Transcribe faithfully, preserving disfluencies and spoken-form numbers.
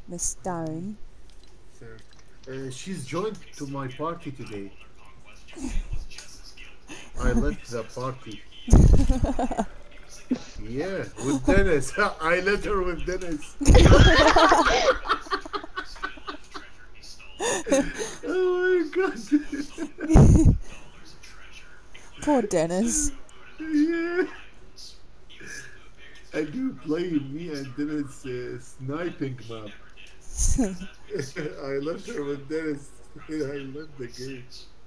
Miss Stone. So, uh, she's joined to my party today. I left the party. Yeah, with Dennis. I let her with Dennis. Oh my god. Poor Dennis. Yeah. And you play me and Dennis uh, sniping map. I left her with Dennis. I left the game.